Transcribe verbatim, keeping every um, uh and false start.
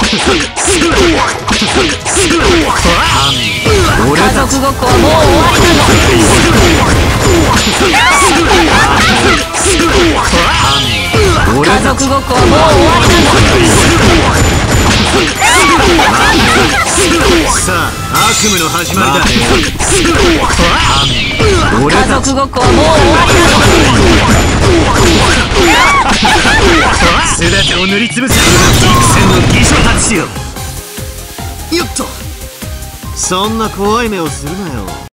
家族ごっこはもう終わりなの。家族ごっこはもう終わりなの。 さあ悪夢の始まりだ。 家族ごっこはもう終わりなの。 すべてを塗りつぶす幾千の義手たちよ。よっと、そんな怖い目をするなよ。